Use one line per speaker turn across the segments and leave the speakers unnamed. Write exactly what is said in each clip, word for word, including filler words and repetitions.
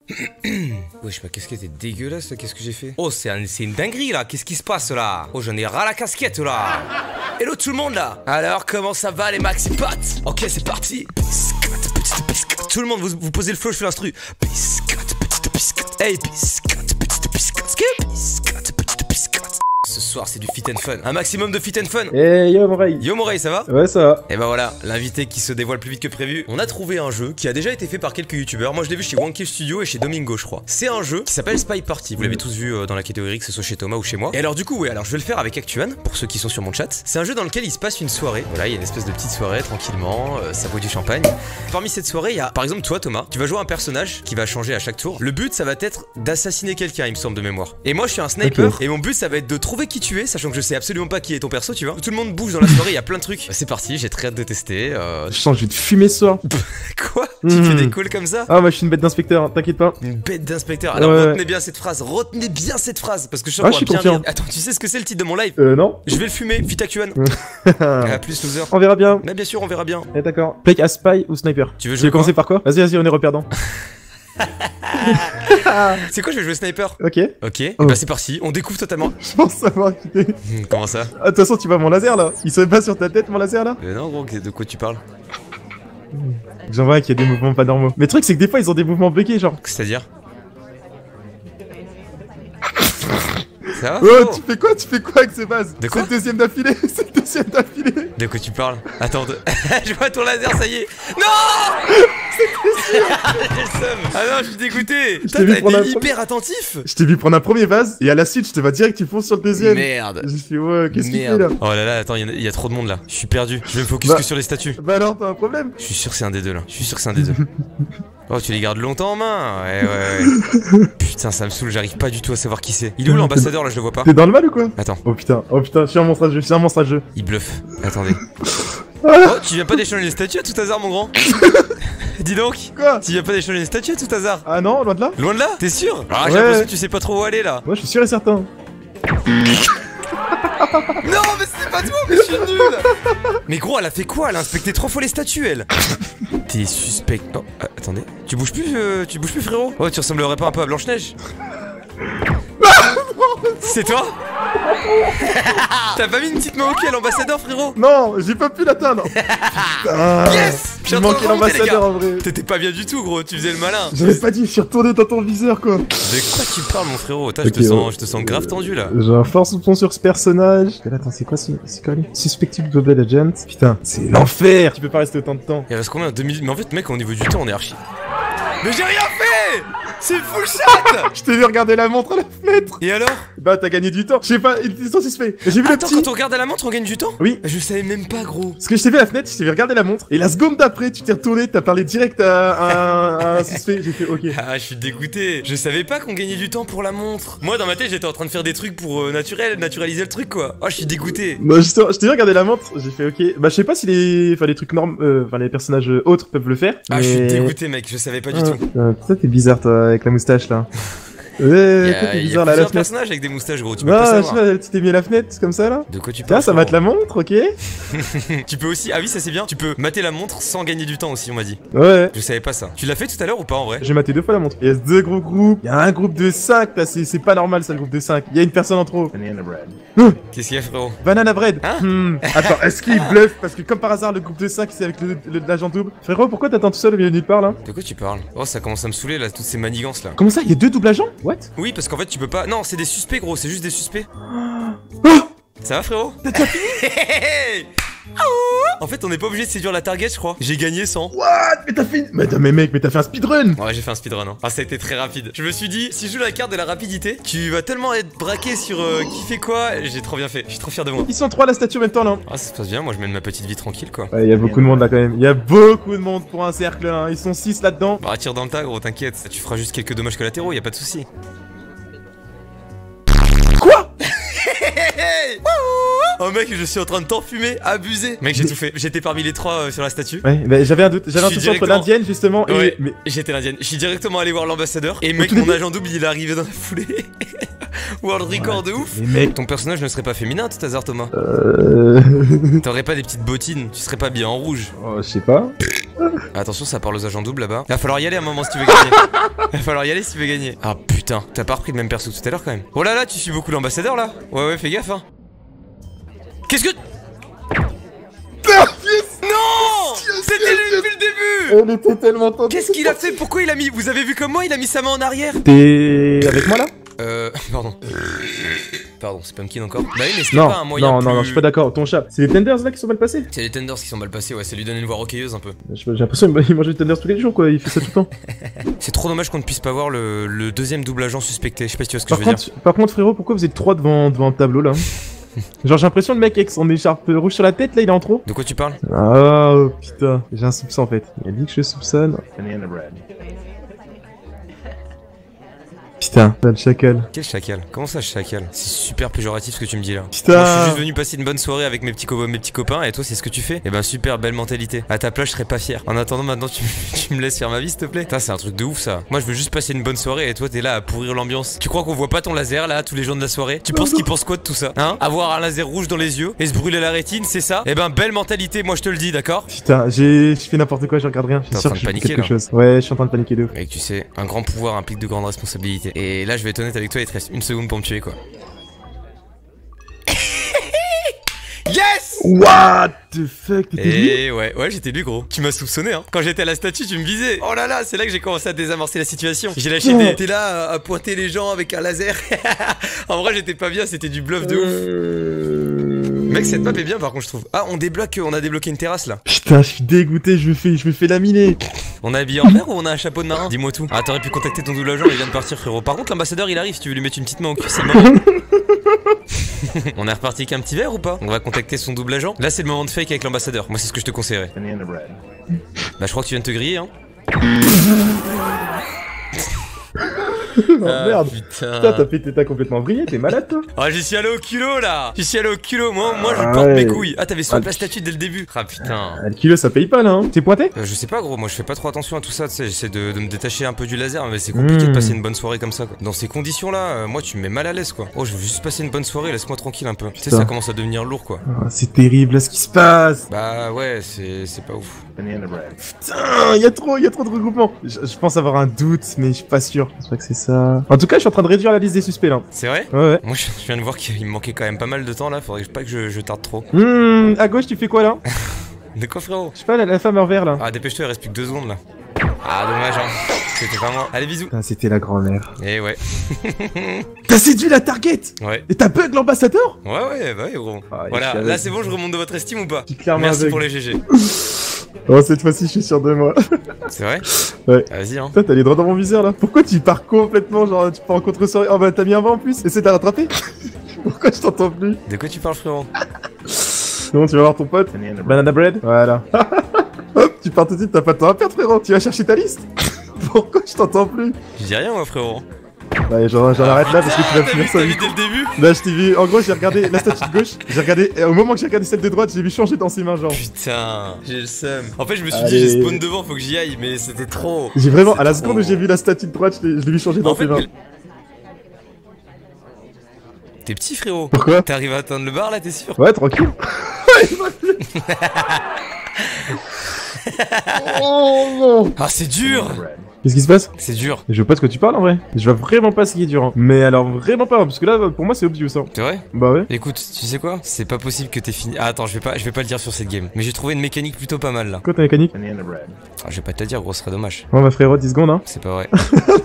Wesh, ma casquette est dégueulasse là, qu'est-ce que j'ai fait? Oh, c'est un, une dinguerie là, qu'est-ce qui se passe là? Oh, j'en ai ras la casquette là. Hello tout le monde là. Alors, comment ça va les maxi potes? Ok, c'est parti. Biscotte, petite biscotte. Tout le monde, vous, vous posez le flow, je fais l'instru. Biscotte, petite biscotte. Hey, biscotte, petite biscotte. Skip. Biscotte, petite biscotte. Ce soir, c'est du fit and fun. Un maximum de fit and fun.
Hey yo Morey.
Yo Morey, ça va?
Ouais, ça va.
Et bah voilà, l'invité qui se dévoile plus vite que prévu. On a trouvé un jeu qui a déjà été fait par quelques youtubeurs. Moi je l'ai vu chez Wonky Studio et chez Domingo, je crois. C'est un jeu qui s'appelle Spy Party. Vous l'avez tous vu euh, dans la catégorie, que ce soit chez Thomas ou chez moi. Et alors du coup, ouais, alors je vais le faire avec Actuan, pour ceux qui sont sur mon chat. C'est un jeu dans lequel il se passe une soirée. Voilà, il y a une espèce de petite soirée tranquillement, euh, ça boit du champagne. Parmi cette soirée, il y a par exemple toi Thomas, tu vas jouer un personnage qui va changer à chaque tour. Le but ça va être d'assassiner quelqu'un, il me semble de mémoire. Et moi je suis un sniper, okay. Et mon but ça va être de trouver qui tu es, sachant que je sais absolument pas qui est ton perso, tu vois. Tout le monde bouge dans la soirée, il y a plein de trucs. C'est parti, j'ai très hâte de tester. Euh...
Je sens que je vais te fumer ce soir.
Quoi? Tu mmh. fais des calls comme ça?
Ah, moi je suis une bête d'inspecteur, t'inquiète pas.
Une bête d'inspecteur. Alors ouais, retenez ouais. bien cette phrase, retenez bien cette phrase parce que je sens
ah,
qu'on va bien
confiant.
Rire. Attends, tu sais ce que c'est le titre de mon live?
Euh, non.
Je vais le fumer, fit Actuan. À plus, loser.
On verra bien.
Mais bien sûr, on verra bien.
Eh, d'accord. Play à spy ou sniper?
Tu veux jouer?
Tu veux commencer par quoi? Vas-y, vas-y, on est reperdant.
C'est quoi, je vais jouer sniper?
Ok.
Ok,
oh.
Bah c'est parti, on découvre totalement.
Je pense savoir qui t'es.
Comment ça?
Ah, de toute façon, tu vois mon laser là? Il serait pas sur ta tête mon laser là?
Euh, non, gros, de quoi tu parles?
J'en vois qu'il y a des mouvements pas normaux. Mais le truc, c'est que des fois, ils ont des mouvements buggés, genre.
C'est-à-dire? Ça va?
Oh, tu fais quoi? Tu fais quoi avec ces bases?
De quoi?
C'est le deuxième d'affilée. C'est le deuxième d'affilée.
De quoi tu parles? Attends, de... je vois ton laser, ça y est. Non! J'ai le seum. Ah non, je suis dégoûté. Putain, t'as été hyper premier... attentif.
Je t'ai vu prendre un premier vase et à la suite, je te vois direct, tu fonces sur le deuxième.
Merde.
J'ai fait, ouais, qu'est-ce qu'il fait là?
Oh là là, attends, il y, y a trop de monde là. Je suis perdu. Je vais me focus
bah,
que sur les statues.
Bah alors, t'as un problème?
Je suis sûr que c'est un des deux là. Je suis sûr que c'est un des deux. Oh, tu les gardes longtemps en main? Ouais, ouais, ouais. Putain, ça me saoule, j'arrive pas du tout à savoir qui c'est. Il est où l'ambassadeur là? Je le vois pas.
T'es dans le mal ou quoi?
Attends.
Oh putain, oh putain, je suis un monstre à jeu, je suis un monstre à jeu.
Il bluffe. Attendez. Oh, tu viens pas d'échanger les statues à tout hasard, mon grand? Dis donc.
Quoi?
Tu viens pas d'échanger les statues à tout hasard?
Ah non, loin de là?
Loin de là? T'es sûr? Ah,
ouais.
J'ai l'impression que tu sais pas trop où aller là.
Moi, je suis sûr et certain.
Non, mais c'est pas toi, mais je suis nul. Mais gros, elle a fait quoi? Elle a inspecté trois fois les statues, elle. T'es suspect. Oh, euh, attendez. Tu bouges plus, euh, tu bouges plus, frérot? Oh, tu ressemblerais pas un peu à Blanche-Neige? C'est toi? T'as pas mis une petite main au cul à l'ambassadeur, frérot?
Non, j'ai pas pu l'atteindre.
Yes!
J'ai manqué l'ambassadeur en vrai.
T'étais pas bien du tout, gros, tu faisais le malin.
J'avais pas dit, je suis retourné dans ton viseur quoi.
De quoi tu parles, mon frérot? Attends, okay, je, te sens, ouais. je te sens grave tendu là.
J'ai un fort soupçon sur ce personnage. Mais attends, c'est quoi ce. C'est quoi lui? Suspected Global Agent. Putain, c'est l'enfer. Tu peux pas rester autant de temps.
Il reste combien? deux minutes? Mais en fait, mec, au niveau du temps, on est archi. Mais j'ai rien fait! C'est full shot!
Je t'ai vu regarder la montre à la fenêtre.
Et alors?
Bah t'as gagné du temps. Je sais pas, il était sans suspect. J'ai vu
Attends,
le petit.
quand on regarde à la montre, on gagne du temps?
Oui.
Je savais même pas, gros.
Parce que je t'ai vu à la fenêtre, je t'ai vu regarder la montre. Et la seconde d'après, tu t'es retourné, t'as parlé direct à, à, à un suspect. J'ai fait ok.
Ah, je suis dégoûté. Je savais pas qu'on gagnait du temps pour la montre. Moi, dans ma tête, j'étais en train de faire des trucs pour euh, naturel, naturaliser le truc, quoi. Oh, je suis dégoûté.
Bah, je t'ai vu regarder la montre, j'ai fait ok. Bah, je sais pas si les, enfin, les trucs normes, euh, enfin, les personnages autres peuvent le faire.
Ah,
mais...
je suis dégoûté, mec. Je savais pas du
ah,
tout.
Euh, toi, t'es bizarre, toi, avec la moustache là. Ouais,
t'es bizarre là, à la fenêtre. Personnages avec des moustaches, gros. Tu peux
non,
pas savoir.
Je sais pas, tu t'es mis à la fenêtre comme ça là.
De quoi tu parles?
Ah, ça mate la montre, ok.
Tu peux aussi. Ah oui, ça c'est bien. Tu peux mater la montre sans gagner du temps aussi, on m'a dit.
Ouais.
Je savais pas ça. Tu l'as fait tout à l'heure ou pas en vrai?
J'ai maté deux fois la montre. Il y a deux gros groupes. Il y a un groupe de cinq là, c'est pas normal ça, le groupe de cinq. Il y a une personne en trop. Banana bread.
Qu'est-ce qu'il y a, frérot?
Banana bread.
Hein?
hmm. Attends, est-ce qu'il bluffe? Parce que comme par hasard, le groupe de cinq c'est avec l'agent double. Frérot, pourquoi t'attends tout seul au milieu de nulle part là?
De quoi tu parles? Oh, ça commence à me saouler là, toutes ces manigances là.
Comment ça? Il y a deux doubles agents? What?
Oui, parce qu'en fait, tu peux pas. Non, c'est des suspects, gros, c'est juste des suspects.
Oh,
ça va, frérot?
T'as déjà fini?
En fait, on n'est pas obligé de séduire la target, je crois. J'ai gagné cent.
What? Mais t'as fait. Mais, mais mec, mais t'as fait un speedrun!
Ouais, j'ai fait un speedrun. Hein. Ah, ça a été très rapide. Je me suis dit, si je joue la carte de la rapidité, tu vas tellement être braqué sur euh, qui fait quoi. J'ai trop bien fait. Je suis trop fier de moi.
Ils sont trois à la statue en même temps là.
Ah, ça se passe bien. Moi, je mène ma petite vie tranquille, quoi.
Ouais, il y a beaucoup de monde là quand même. Il y a beaucoup de monde pour un cercle. Hein. Ils sont six là-dedans.
Bah, tire dans le tas, gros, t'inquiète. Tu feras juste quelques dommages collatéraux, y a pas de souci.
Quoi?
Oh mec, je suis en train de t'enfumer, abusé. Mec, j'ai tout fait. J'étais parmi les trois euh, sur la statue.
Ouais, bah j'avais un doute. J'avais un doute entre l'indienne justement
ouais,
et. Mais...
J'étais l'indienne. Je suis directement allé voir l'ambassadeur. Et mec, mon agent double, il est arrivé dans la foulée. World record ouais, de ouf.
Mais mec,
ton personnage ne serait pas féminin, tout hasard, Thomas?
Euh.
T'aurais pas des petites bottines? Tu serais pas bien en rouge?
Oh, je sais pas.
Attention, ça parle aux agents doubles là-bas. Va falloir y aller à un moment si tu veux gagner. Va falloir y aller si tu veux gagner. Ah putain, t'as pas repris le même perso que tout à l'heure quand même. Oh là là, tu suis beaucoup l'ambassadeur là. Ouais ouais, fais gaffe hein. Qu'est-ce que...
Ah, yes.
Non, c'était lui depuis le début.
Elle était tellement tentée.
Qu'est-ce qu'il a fait? Pourquoi il a mis... Vous avez vu comme moi, il a mis sa main en arrière.
T'es avec moi là?
Euh... Pardon. Pardon, c'est Pumpkin encore. Bah oui, mais c'est
Non,
pas un moyen
non,
plus...
non, non, je suis pas d'accord. Ton chat, c'est les tenders là qui sont mal passés?
C'est les tenders qui sont mal passés, ouais, ça lui donne une voix rocailleuse un peu.
J'ai l'impression qu'il mange des tenders tous les jours quoi, il fait ça tout le temps.
C'est trop dommage qu'on ne puisse pas voir le, le deuxième double agent suspecté, je sais pas si tu vois ce que
Par
je veux
contre,
dire.
par contre frérot, pourquoi vous êtes trois devant, devant le tableau là? Genre j'ai l'impression le mec avec son écharpe rouge sur la tête là il est en trop.
De quoi tu parles?
Ah oh, putain, j'ai un soupçon en fait. Il a dit que je soupçonne. Putain, t'as le chacal.
Quel chacal? Comment ça chacal? C'est super péjoratif ce que tu me dis là.
Putain.
Moi, je suis juste venu passer une bonne soirée avec mes petits, co mes petits copains et toi c'est ce que tu fais? Eh ben super, belle mentalité. À ta place je serais pas fier. En attendant maintenant tu, tu me laisses faire ma vie s'il te plaît. Putain c'est un truc de ouf ça. Moi je veux juste passer une bonne soirée et toi t'es là à pourrir l'ambiance. Tu crois qu'on voit pas ton laser là tous les jours de la soirée? Tu penses qu'ils pensent quoi de tout ça? Hein? Avoir un laser rouge dans les yeux et se brûler la rétine, c'est ça? Eh ben belle mentalité, moi je te le dis, d'accord?
Putain, j'ai fait n'importe quoi, je regarde rien. Je suis sûr que je fais quelque chose. Ouais, je suis en train de paniquer de ouf.
Mec, tu sais, un grand pouvoir implique de grandes responsabilités. Et là je vais être honnête avec toi, il te reste une seconde pour me tuer quoi. Yes!
What the fuck? T'étais lui?
Et ouais, ouais, j'étais lui gros. Tu m'as soupçonné hein. Quand j'étais à la statue, tu me visais. Oh là là, c'est là que j'ai commencé à désamorcer la situation. J'ai lâché
Oh.
des... T'es là à, à pointer les gens avec un laser. En vrai, j'étais pas bien, c'était du bluff de ouf.
Euh...
Mec, cette map est bien par contre, je trouve. Ah, on débloque, on a débloqué une terrasse là.
Putain, je suis dégoûté, je me fais, je me fais laminer.
On est habillé en mer ou on a un chapeau de marin? Dis-moi tout. Ah, t'aurais pu contacter ton double agent, il vient de partir frérot. Par contre, l'ambassadeur il arrive si tu veux lui mettre une petite main au cul, c'est le moment. On est reparti avec un petit verre ou pas? On va contacter son double agent. Là c'est le moment de fake avec l'ambassadeur. Moi c'est ce que je te conseillerais. Bah je crois que tu viens de te griller hein.
Oh
Ah,
merde.
putain.
Putain, t'as pété, t'as complètement brillé, t'es malade toi.
Ah j'y suis allé au culot là. J'y suis allé au culot. Moi, moi je
Ah
porte
ouais.
mes couilles. Ah t'avais swap
Ah,
la statue dès le début. Ah putain.
Ah, le kilo ça paye pas là, hein. T'es pointé?
Euh, je sais pas gros, moi je fais pas trop attention à tout ça, tu sais, j'essaie de, de me détacher un peu du laser, mais c'est compliqué
Mmh.
de passer une bonne soirée comme ça quoi. Dans ces conditions là, euh, moi tu me mets mal à l'aise quoi. Oh je veux juste passer une bonne soirée, laisse-moi tranquille un peu. Tu sais
Putain.
ça commence à devenir lourd quoi.
Ah, c'est terrible là ce qui se passe.
Bah ouais, c'est c'est pas ouf.
Putain, y'a trop, y a trop de regroupements. Je, je pense avoir un doute, mais je suis pas sûr. Je crois que c'est ça. En tout cas, je suis en train de réduire la liste des suspects là.
C'est vrai?
Ouais, ouais.
Moi je je viens de voir qu'il me manquait quand même pas mal de temps là, faudrait pas que je, je tarde trop.
Hum, à gauche, tu fais quoi là?
De quoi frérot?
Je sais pas, la, la femme en vert là.
Ah dépêche-toi, il reste plus que deux secondes là. Ah dommage hein, c'était pas moi. Allez bisous.
Putain, c'était la grand-mère.
Eh ouais.
T'as séduit la target?
Ouais.
Et t'as bug l'ambassadeur?
Ouais ouais, bah ouais gros.
Ah,
Voilà,
il est
là c'est bon, je remonte de votre estime ou pas?
Je suis clairement
Merci
aveugle.
pour les G G.
Oh, cette fois-ci, je suis sûr de moi.
C'est vrai?
Ouais.
Ah, vas-y hein.
Putain, t'as les droits dans mon viseur là. Pourquoi tu pars complètement, genre, tu pars en contre-soirée? Oh bah, t'as mis un vent en plus. Essaie de la rattraper. Pourquoi je t'entends plus?
De quoi tu parles frérot?
C'est bon, tu vas voir ton pote. Banana bread. Voilà. Hop, tu pars tout de suite, t'as pas de temps à perdre, frérot. Tu vas chercher ta liste. Pourquoi je t'entends plus?
Je dis rien moi frérot.
Ouais, j'en j'en arrête là parce que tu vas
T'as
finir
vu,
ça
t'as vu
vite.
dès le début?
Là, je t'ai vu. En gros, j'ai regardé la statue de gauche. J'ai regardé. Et au moment que j'ai regardé celle de droite, j'ai vu changer dans ses mains, genre.
Putain, j'ai le seum. En fait, je me suis
Allez.
dit, j'ai spawn devant, faut que j'y aille, mais c'était trop.
J'ai vraiment.
C'est
À la
trop.
seconde où j'ai vu la statue de droite, je l'ai je l'ai vu changer dans
En
ses
fait,
mains.
mais- T'es petit frérot.
Pourquoi?
T'arrives à atteindre le bar là, t'es sûr?
Ouais, tranquille. Oh non.
Ah, c'est dur.
Qu'est-ce qui se passe?
C'est dur.
Je vois pas de quoi tu parles en vrai. Je vois vraiment pas ce qui est dur. Hein. Mais alors vraiment pas, parce que là, pour moi, c'est obvious. Hein.
C'est vrai?
Bah ouais.
Écoute, tu sais quoi? C'est pas possible que t'aies fini. Ah, attends, je vais pas, je vais pas le dire sur cette game. Mais j'ai trouvé une mécanique plutôt pas mal là.
Quoi ta mécanique?
Ah, je vais pas te la dire, gros, ce serait dommage.
Bon, bah frérot, dix secondes, hein.
C'est pas vrai.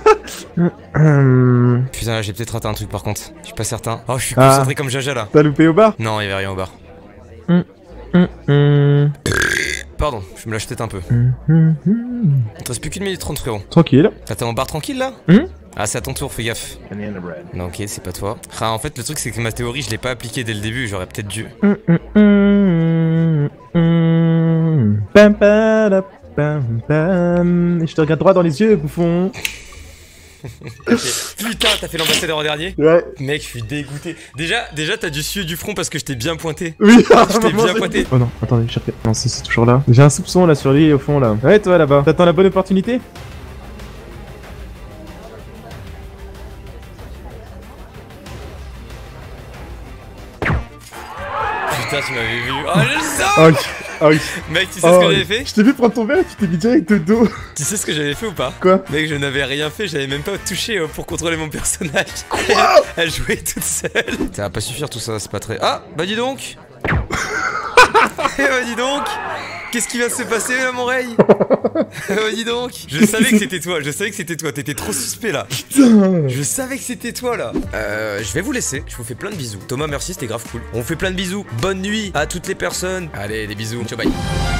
Hum,
Putain, là, j'ai peut-être raté un truc par contre. Je suis pas certain. Oh, je suis
Ah.
concentré comme Jaja là.
T'as loupé au bar?
Non, il y avait rien au bar.
Hum, hum,
Pardon, je me lâche peut-être un peu.
hum, hum, hum.
Il te reste plus qu'une minute trente, frérot.
Tranquille.
Ah, t'es en bar tranquille là?
Hum
Ah, c'est à ton tour, fais gaffe. Non, ok, c'est pas toi. Ah, en fait, le truc, c'est que ma théorie, je l'ai pas appliquée dès le début, j'aurais peut-être dû.
Hum, hum, hum, hum. Pam, pam, pam, pam. Et je te regarde droit dans les yeux, bouffon.
Ok. Putain, t'as fait l'ambassadeur en dernier?
Ouais.
Mec, je suis dégoûté. Déjà, déjà, t'as du sueur du front parce que je t'ai bien pointé.
Oui,
Je t'ai bien pointé.
Oh non, attendez, je cherche. Non, c'est c'est toujours là. J'ai un soupçon là sur lui au fond là. Ouais, toi là-bas. T'attends la bonne opportunité?
Putain, tu m'avais vu. Oh, je le sens!
Oh, Ah oui.
Mec, tu sais
Oh,
ce que j'avais fait?
Je t'ai vu prendre ton verre et tu t'es mis direct de dos.
Tu sais ce que j'avais fait ou pas?
Quoi?
Mec, je n'avais rien fait, j'avais même pas touché euh, pour contrôler mon personnage.
Quoi?
Elle jouait toute seule. Ça va pas suffire tout ça, c'est pas très... Ah, bah dis donc. Eh bah dis donc. Qu'est-ce qui va se passer là, mon Ray? Eh bah dis donc. Je savais que c'était toi, je savais que c'était toi, t'étais trop suspect là.
Putain.
Je savais que c'était toi là. Euh, je vais vous laisser, je vous fais plein de bisous. Thomas, merci, c'était grave cool. On fait plein de bisous. Bonne nuit à toutes les personnes. Allez, des bisous. Ciao, bye.